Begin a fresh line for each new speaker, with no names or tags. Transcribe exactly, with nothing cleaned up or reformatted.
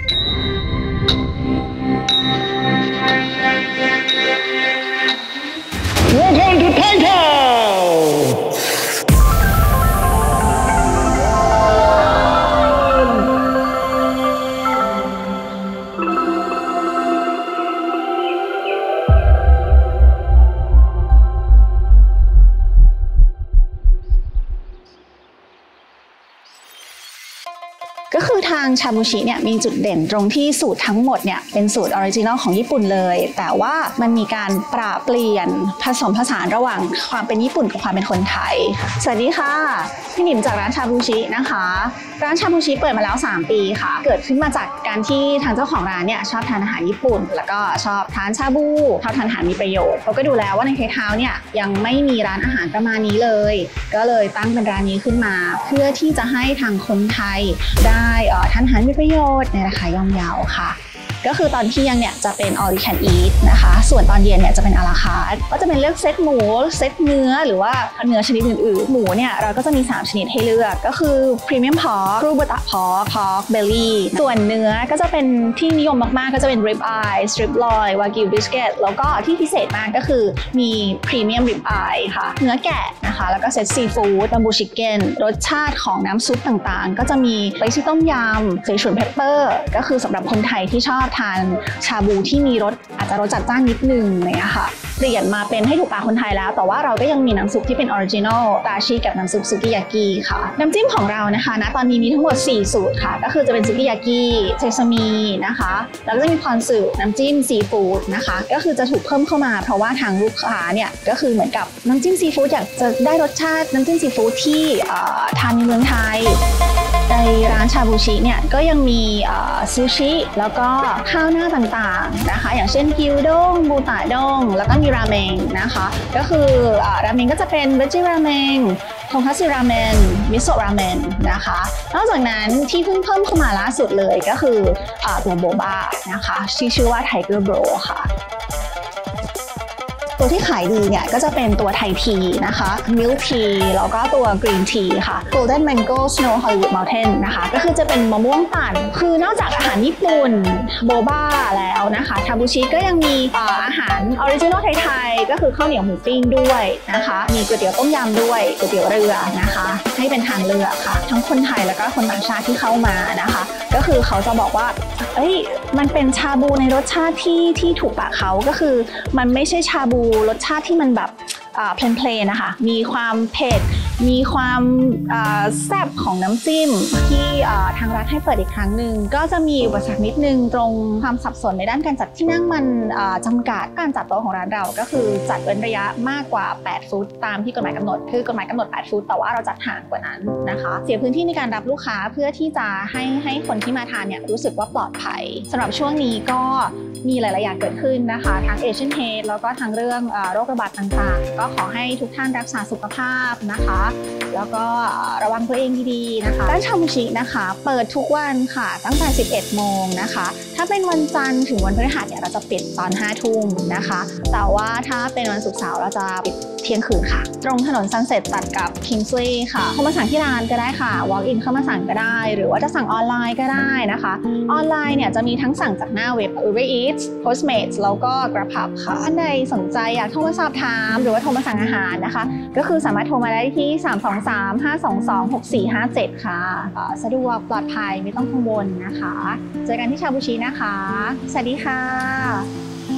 Welcome to Playtown!
ก็คือทางชาบูชิเนี่ยมีจุดเด่นตรงที่สูตรทั้งหมดเนี่ยเป็นสูตรออริจินอลของญี่ปุ่นเลยแต่ว่ามันมีการปรับเปลี่ยนผสมผสานระหว่างความเป็นญี่ปุ่นกับความเป็นคนไทยสวัสดีค่ะพี่หนิมจากร้านชาบูชินะคะร้านชาบูชิเปิดมาแล้วสามปีค่ะเกิดขึ้นมาจากการที่ทางเจ้าของร้านเนี่ยชอบทานอาหารญี่ปุ่นแล้วก็ชอบทานชาบูชอบทานอาหารมีประโยชน์เขาก็ดูแล้วว่าในไททาวน์เนี่ยยังไม่มีร้านอาหารประมาณนี้เลยก็เลยตั้งเป็นร้านนี้ขึ้นมาเพื่อที่จะให้ทางคนไทยได้ทานอาหารมีประโยชน์ในราคาย่อมเยาค่ะก็คือตอนเที่ยงเนี่ยจะเป็น all you can eat นะคะส่วนตอนเย็นเนี่ยจะเป็น à la carte ก็จะเป็นเลือกเซตหมูเซตเนื้อหรือว่าเนื้อชนิดอื่นๆหมูเนี่ยเราก็จะมีสามชนิดให้เลือกก็คือ premium pork ครูบุตะ pork pork belly ส่วนเนื้อก็จะเป็นที่นิยมมากๆก็จะเป็น rib eye strip loin wagyu brisket แล้วก็ที่พิเศษมากก็คือมี premium rib eye ค่ะเนื้อแกะนะคะแล้วก็เซตซีฟู้ดบัมบูชิคเก้นรสชาติของน้ำซุปต่างๆก็จะมีสไปซี่ต้มยำเสฉวนเพปเปอร์ก็คือสำหรับคนไทยที่ชอบทานชาบูที่มีรสอาจจะรสจัดจ้านนิดนึงเนี่ยค่ะเปลี่ยนมาเป็นให้ถูกปากคนไทยแล้วแต่ว่าเราก็ยังมีน้ำซุปที่เป็นออริจินอลดาชิกับน้ำซุปซุกิยากิค่ะน้ำจิ้มของเรานะคะณตอนนี้มีทั้งหมดสี่สูตรค่ะก็คือจะเป็นซุกิยากิเซซามินะคะแล้วก็จะมีพอนสึน้ำจิ้มซีฟู้ดนะคะก็คือจะถูกเพิ่มเข้ามาเพราะว่าทางลูกค้าเนี่ยก็คือเหมือนกับน้ำจิ้มซีฟู้ดอยากจะได้รสชาติน้ำจิ้มซีฟู้ดที่ทานในเมืองไทยในร้านชาบูชิเนี่ยก็ยังมีซูชิแล้วก็ข้าวหน้าต่างๆนะคะอย่างเช่นกิวด้งบูตะด้งแล้วก็มีราเมงนะคะก็คือราเมงก็จะเป็นเวจิราเมงทงคัตสึราเมนมิโซะราเมนนะคะนอกจากนั้นที่เพิ่งเพิ่มเข้ามาล่าสุดเลยก็คือตัวโบบานะคะที่ชื่อว่าไทเกอร์โบรค่ะตัวที่ขายดีเนี่ยก็จะเป็นตัวไทยทีนะคะมิลค์ทีแล้วก็ตัวกรีนทีค่ะ Golden Mango Snow Hollywood Mountain นะคะก็คือจะเป็นมะม่วงปั่นคือนอกจากอาหารญี่ปุ่นโบบ้าแล้วนะคะชาบูชิก็ยังมีอาหารออริจินอลไทยๆก็คือข้าวเหนียวหมูปิ้งด้วยนะคะมีก๋วยเตี๋ยวต้มยำด้วยก๋วยเตี๋ยวเรือนะคะให้เป็นทางเลือกค่ะทั้งคนไทยแล้วก็คนต่างชาติที่เข้ามานะคะก็คือเขาจะบอกว่าเอ้ยมันเป็นชาบูในรสชาติที่ที่ถูกปากเขาก็คือมันไม่ใช่ชาบูรสชาติที่มันแบบเพลนๆนะคะมีความเผ็ดมีความแซ่บของน้ำจิ้มที่ทางร้านให้เปิดอีกครั้งหนึ่งก็จะมีอุปสรรคนิดนึงตรงความสับสนในด้านการจัดที่นั่งมันจำกัดการจัดโต๊ะของร้านเราก็คือจัดเว้นระยะมากกว่าแปดฟุตตามที่กฎหมายกำหนดคือกฎหมายกำหนดแปดฟุตแต่ว่าเราจัดห่างกว่านั้นนะคะเสียพื้นที่ในการรับลูกค้าเพื่อที่จะให้ให้คนที่มาทานเนี่ยรู้สึกว่าปลอดภัยสำหรับช่วงนี้ก็มีหลายๆอย่างเกิดขึ้นนะคะทั้งเอเชียนเฮดแล้วก็ทั้งเรื่องโรคระบาดต่างๆก็ขอให้ทุกท่านรักษาสุขภาพนะคะแล้วก็ระวังตัวเองดีๆนะคะร้านชาบูชินะคะเปิดทุกวันค่ะตั้งแต่สิบเอ็ดโมงนะคะถ้าเป็นวันจันทร์ถึงวันพฤหัสเนี่ยเราจะปิดตอนห้าทุ่มนะคะแต่ว่าถ้าเป็นวันศุกร์เสาร์เราจะปิดเที่ยงคืนค่ะตรงถนนซันเซ็ตตัดกับคิงส์ลีย์ค่ะเข้ามาสั่งที่ร้านก็ได้ค่ะ walk in เข้ามาสั่งก็ได้หรือว่าจะสั่งออนไลน์ก็ได้นะคะออนไลน์เนี่ยจะมีทั้งสั่งจากหน้าเว็บ Uber Eats Postmates แล้วก็ GrabHub ค่ะท่านใดสนใจอยากโทรมาสอบถามหรือว่าโทรมาสั่งอาหารนะคะก็คือสามารถโทรมาได้ที่สามสองสาม ห้าสองสอง หกสี่ห้าเจ็ดค่ะสะดวกปลอดภัยไม่ต้องกังวลนะคะเจอกันที่ชาบูชินะคะสวัสดีค่ะ